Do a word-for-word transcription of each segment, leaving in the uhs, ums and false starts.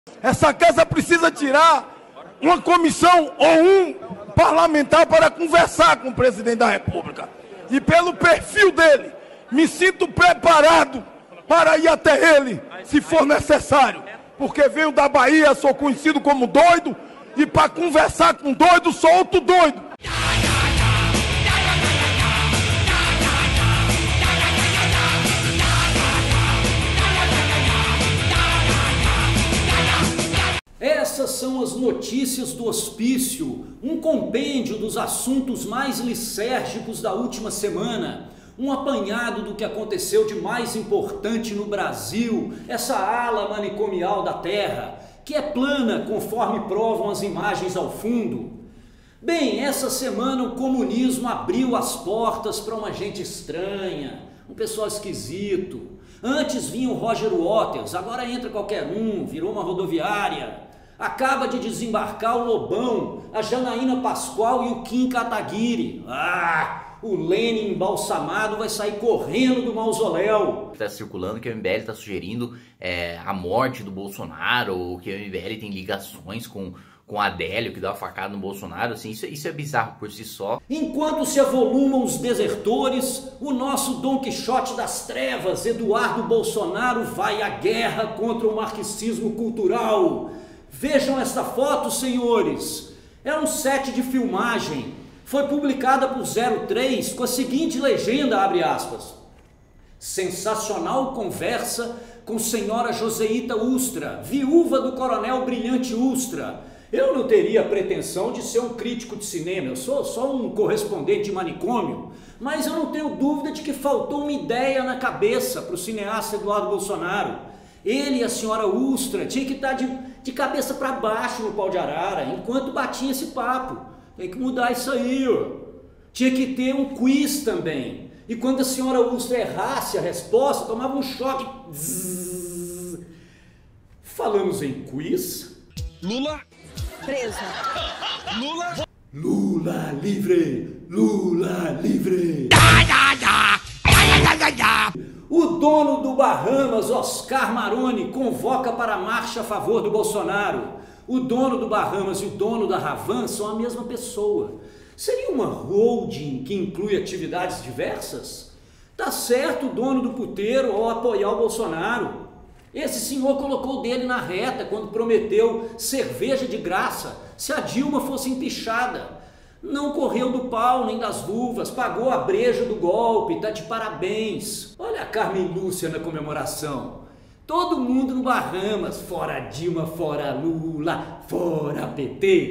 Essa casa precisa tirar uma comissão ou um parlamentar para conversar com o presidente da República. E pelo perfil dele, me sinto preparado para ir até ele, se for necessário. Porque venho da Bahia, sou conhecido como doido, e para conversar com doido, sou outro doido. Essas são as notícias do hospício, um compêndio dos assuntos mais lisérgicos da última semana, um apanhado do que aconteceu de mais importante no Brasil, essa ala manicomial da Terra, que é plana conforme provam as imagens ao fundo. Bem, essa semana o comunismo abriu as portas para uma gente estranha, um pessoal esquisito. Antes vinha o Roger Waters, agora entra qualquer um, virou uma rodoviária. Acaba de desembarcar o Lobão, a Janaína Pascoal e o Kim Kataguiri. Ah, o Lenin embalsamado vai sair correndo do mausoléu. Está circulando que o M B L está sugerindo é, a morte do Bolsonaro, ou que o M B L tem ligações com, com a Adélio, que dá uma facada no Bolsonaro. Assim, isso, isso é bizarro por si só. Enquanto se avolumam os desertores, o nosso Dom Quixote das Trevas, Eduardo Bolsonaro, vai à guerra contra o marxismo cultural. Vejam esta foto, senhores. É um set de filmagem. Foi publicada por zero três com a seguinte legenda, abre aspas. Sensacional conversa com senhora Joseíta Ustra, viúva do coronel Brilhante Ustra. Eu não teria pretensão de ser um crítico de cinema, eu sou só um correspondente de manicômio, mas eu não tenho dúvida de que faltou uma ideia na cabeça para o cineasta Eduardo Bolsonaro. Ele e a senhora Ustra tinham que estar de, de cabeça para baixo no pau de arara, enquanto batia esse papo. Tem que mudar isso aí, ó. Tinha que ter um quiz também. E quando a senhora Ustra errasse a resposta, tomava um choque. Zzz. Falamos em quiz. Lula preso. Lula Lula livre, Lula livre. O dono do Bahamas, Oscar Maroni, convoca para a marcha a favor do Bolsonaro. O dono do Bahamas e o dono da Havan são a mesma pessoa. Seria uma holding que inclui atividades diversas? Tá certo o dono do puteiro ao apoiar o Bolsonaro. Esse senhor colocou o dele na reta quando prometeu cerveja de graça se a Dilma fosse empichada. Não correu do pau nem das luvas, pagou a breja do golpe, tá de parabéns. Olha a Carmen Lúcia na comemoração. Todo mundo no Bahamas, fora Dilma, fora Lula, fora P T.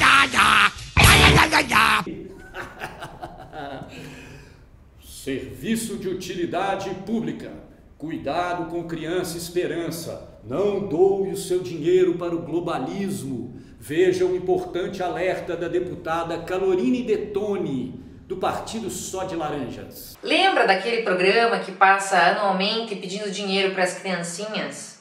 Serviço de utilidade pública. Cuidado com criança esperança. Não doe o seu dinheiro para o globalismo. Veja o importante alerta da deputada Calorine Detone, do Partido Só de Laranjas. Lembra daquele programa que passa anualmente pedindo dinheiro para as criancinhas?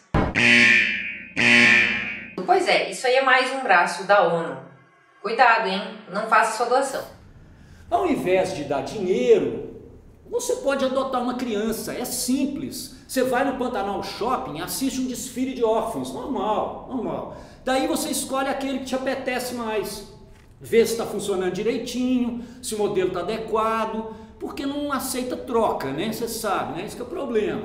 Pois é, isso aí é mais um braço da ONU. Cuidado, hein? Não faça sua doação. Ao invés de dar dinheiro, você pode adotar uma criança, é simples. Você vai no Pantanal Shopping, assiste um desfile de órfãos, normal, normal. Daí você escolhe aquele que te apetece mais. Vê se está funcionando direitinho, se o modelo está adequado, porque não aceita troca, né? Você sabe, né? Esse que é o problema.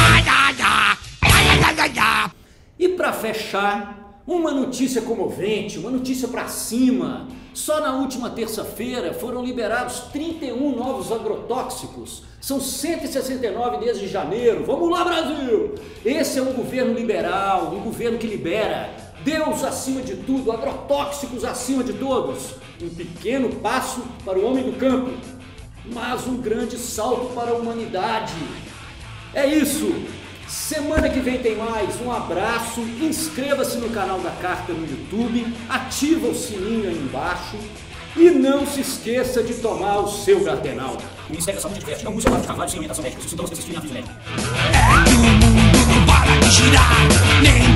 E para fechar, uma notícia comovente, uma notícia para cima. Só na última terça-feira foram liberados trinta e um novos agrotóxicos. São cento e sessenta e nove desde janeiro. Vamos lá, Brasil! Esse é um governo liberal, um governo que libera. Deus acima de tudo, agrotóxicos acima de todos. Um pequeno passo para o homem do campo, mas um grande salto para a humanidade. É isso! Semana que vem tem mais. Um abraço, inscreva-se no canal da Carta no YouTube, ativa o sininho aí embaixo e não se esqueça de tomar o seu Gardenal. O Ministério da Saúde adverte, não use a palavra de carvalho sem orientação médica. Se os sintomas persistirem, avise o médico. é que o mundo não para de girar, nem